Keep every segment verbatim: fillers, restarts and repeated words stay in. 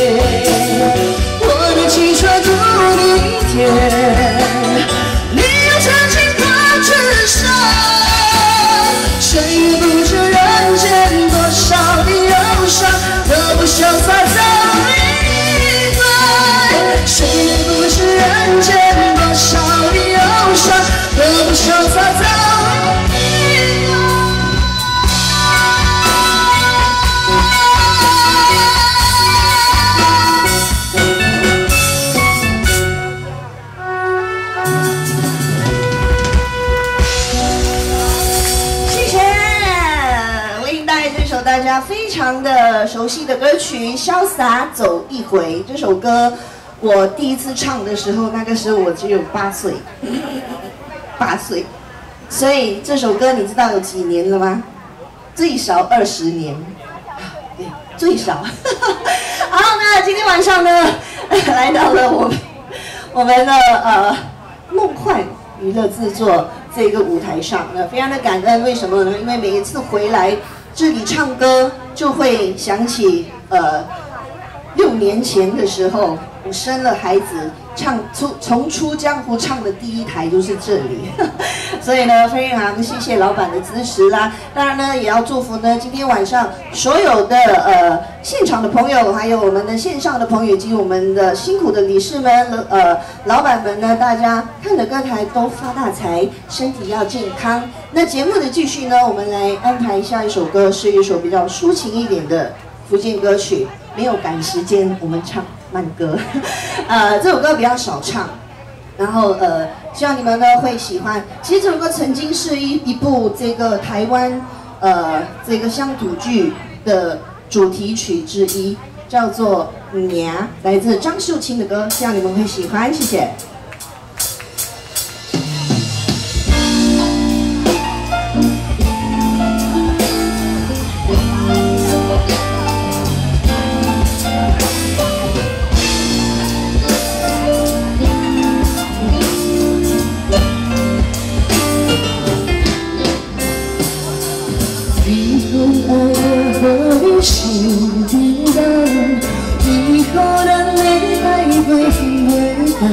我的汽车独立天，你有真情可至上，谁也不知人间多少的忧伤，都不潇洒走一回，谁也不知人间多少的忧伤，都不潇洒走一回。 大家非常的熟悉的歌曲《潇洒走一回》这首歌，我第一次唱的时候，那个时候我只有八岁，八岁，所以这首歌你知道有几年了吗？最少二十年，对，最少。好，那今天晚上呢，来到了我们我们的呃梦幻娱乐制作这个舞台上，呢，非常的感恩。为什么呢？因为每一次回来。 这里唱歌就会想起，呃，六年前的时候，我生了孩子，唱出重出江湖唱的第一台就是这里，所以呢，非常谢谢老板的支持啦。当然呢，也要祝福呢，今天晚上所有的呃现场的朋友，还有我们的线上的朋友，以及我们的辛苦的理事们、呃老板们呢，大家看着歌台都发大财，身体要健康。 那节目的继续呢，我们来安排下一首歌，是一首比较抒情一点的福建歌曲。没有赶时间，我们唱慢歌。呃，这首歌比较少唱，然后呃，希望你们呢会喜欢。其实这首歌曾经是一一部这个台湾呃这个乡土剧的主题曲之一，叫做《娘》，来自张秀清的歌，希望你们会喜欢，谢谢。 心平淡，为何咱的爱袂袂淡？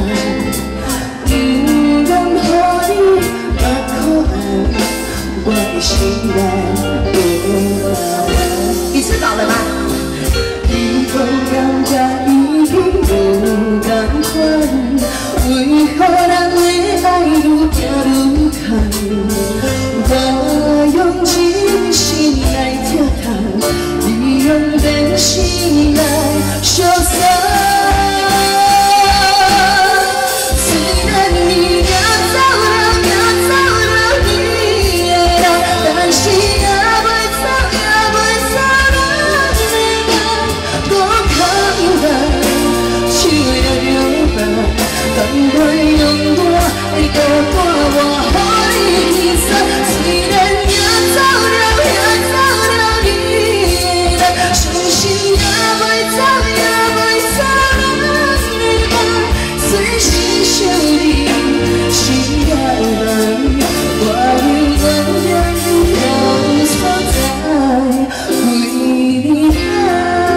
不甘予你目可暗，我的心内无安。一次搞了吗？你讲感觉已经无同款，为何咱的爱愈行愈远？我用真心来贴谈。 用真心来潇洒，虽然你也走了，也走了你的人，但是也袂走，也袂走咱的爱，多简单，手了了吧，甘愿用我的孤单我予你天散，虽然也走了，也走了你。 伤心也袂走，也袂走咱的梦，随时想你，心也乱。我永远你好所在，为你爱。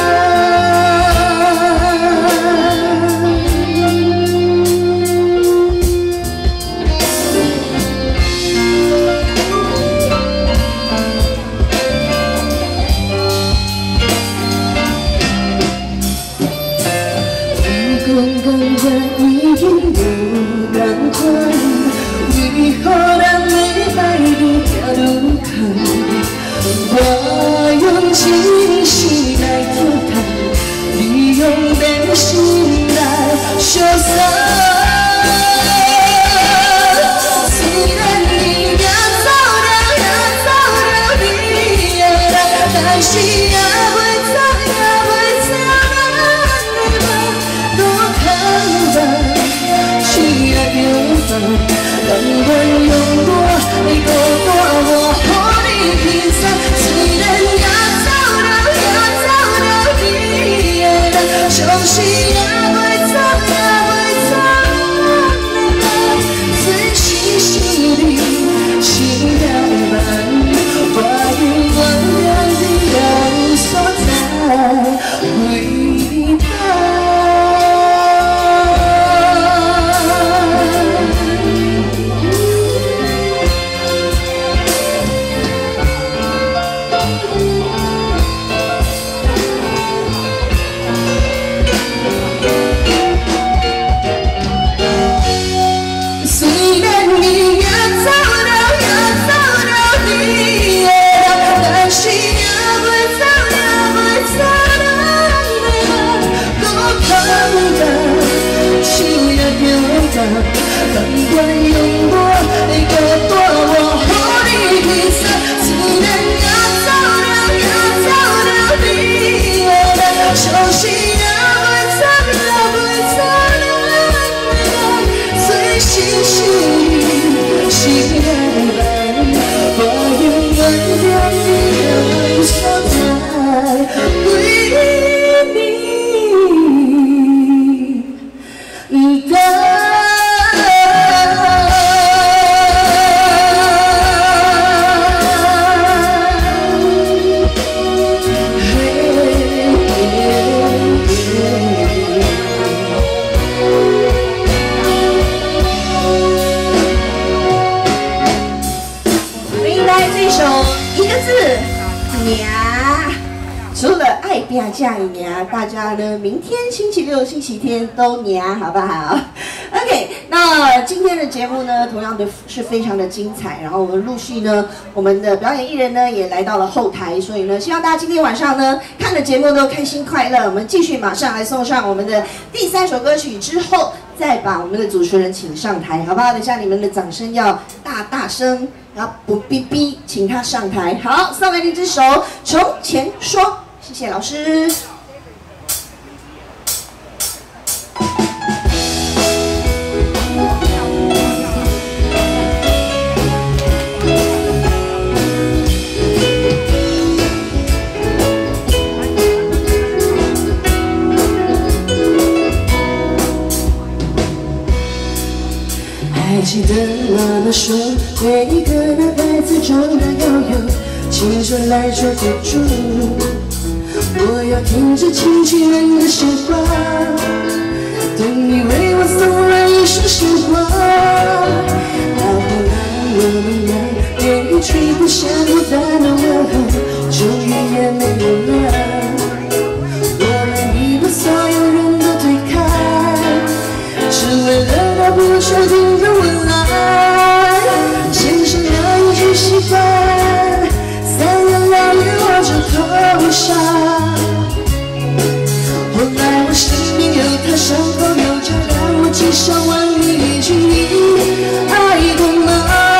已经无同款，为何咱的爱愈行愈远？我用真心来贴谈，你用真心来潇洒。虽然你也走了，也走了你的人，但是也袂走，也袂走咱的梦，多简单。 手也流放，甘愿用我的孤单，我予你天散。虽然也走了，也走了你的人，伤心也袂走，也袂走咱的爱，随时想你，心也乱。我永远在你所在，为你。 不管用我的个多我和你比赛，思念要走了要走了你我的手心要会擦要会擦亮最细心心爱伴，我永远让你的微笑在为你等。除了爱拼架一娘，大家呢明天星期六、星期天都娘，好不好 ？OK， 那今天的节目呢，同样的是非常的精彩。然后我们陆续呢，我们的表演艺人呢也来到了后台，所以呢，希望大家今天晚上呢看的节目都开心快乐。我们继续马上来送上我们的第三首歌曲之后，再把我们的主持人请上台，好不好？等下你们的掌声要大大声，然后不逼逼，请他上台。好，送给你这首《从前说》。谢谢老师。还记得妈妈说，每一个男孩子长大要有青春来做赌注。我要听着亲戚们的闲话，等你为我送来一束鲜花。到后来我们俩连一句不咸不淡的问候，终于也没有了。我们已把所有人都推开，只为了那不确定的未来。先生那一句喜欢，三言两语我就投降。他伤口有着让我只想问你一句，你爱过吗？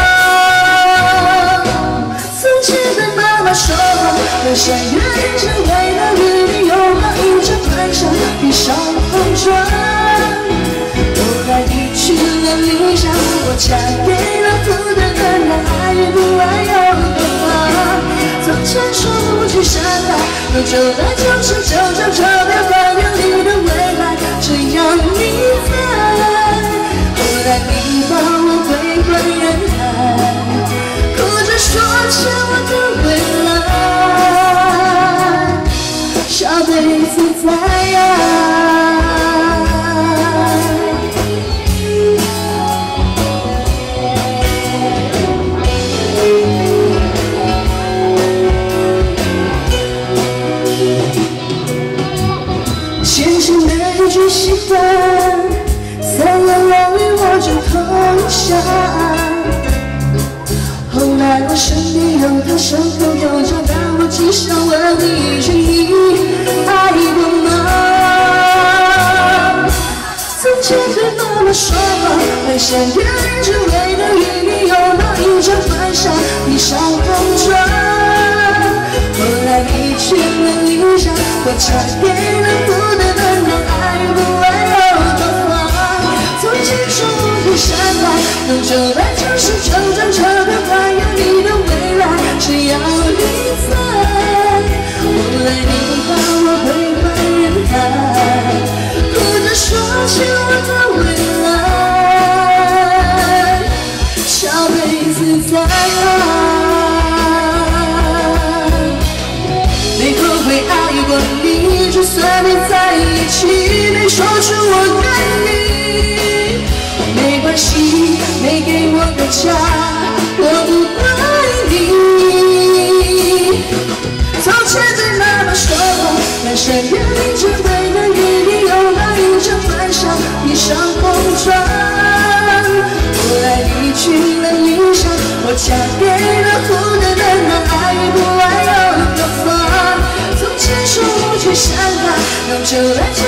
从前对妈妈说，人生越认真为了与你拥抱，一直攀上闭上红妆。后来你去了理想，我嫁给了负担的男，爱与不爱有多花。从前说不去伤害，能走来就是走着特别烦有你的未来。只要你在，后来你把我归还人海，哭着说欠我的未来，下辈子再爱。先生的一句喜欢，三言两语我就投降。后来我身边有他，伤口有着，但我只想问你一句，你爱过吗？从前对妈妈说过，会像别人只为了与你拥抱，一直攀上闭上红妆。后来你去了理想，我嫁给了负担的男，爱不爱有多花。从前说不去伤害，能走来就是走着特别还有你的未来，只要你在。后来你把我归还人海，哭着说欠我的未来，下辈子再爱。你就算没在一起，没说出我愿意，没关系，没给我的家，我不怪你。从前对妈妈说过，人生远离只为了与你拥抱，一直攀上闭上红妆。后来你去了理想，我嫁给了负担的男，爱不爱有多花。从前说不去伤害，能就来。